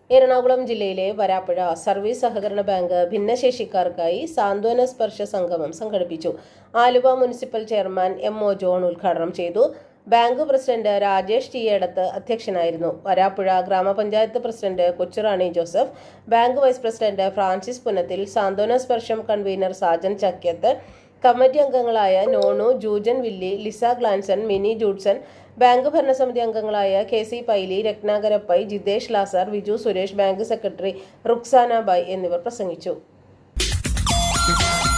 എറണാകുളം ജില്ലയിലെ വരാപ്പുഴ സർവീസ് സഹകരണ ബാങ്ക് ഭിന്നശേഷിക്കാർക്കായി സാന്ത്വന സ്പർശ സംഗമം സംഘടിപ്പിച്ചു. Aluva municipal chairman M O. John ഉദ്ഘാടനം ചെയ്തു. Bank president Rajesh T. Edathu അധ്യക്ഷനായിരുന്നു. വരാപ്പുഴ ഗ്രാമപഞ്ചായത്ത് president Kochurani Joseph, bank vice president Francis Punathil, സാന്ത്വന സ്പർശം കൺവീനർ സാജൻ ചക്യത്ത്, കമ്മിറ്റി അംഗങ്ങളായ നോണു, ജൂജൻ വില്ലി, ലിസ ഗ്ലാൻസൺ, മിനി ജൂഡ്സൺ, ബാങ്ക് ഭരണസമിതി അംഗങ്ങളായ K C. Paily, Ratnakara Pai, Jithesh Lazar, Viju Suresh, bank secretary Ruksana Bai എന്നിവർ പ്രസംഗിച്ചു.